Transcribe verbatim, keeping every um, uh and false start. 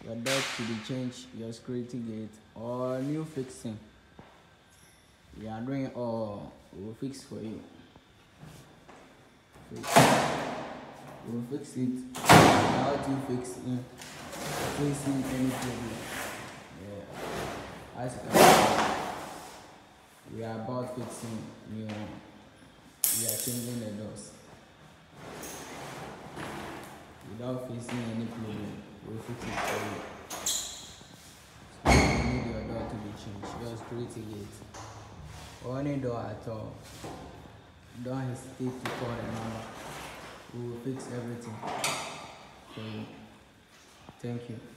your door to be changed, your security gate, or new fixing. We are doing all. We will fix for you. Fix. We will fix it. How to fix it? Facing any problem. Yeah. As you can see, we are about fixing new one. We are changing the doors. Without facing any problem, we will fix it for you. So you need your door to be changed, your security gate, or any door at all. Don't hesitate to call the number. We will fix everything for you. Thank you.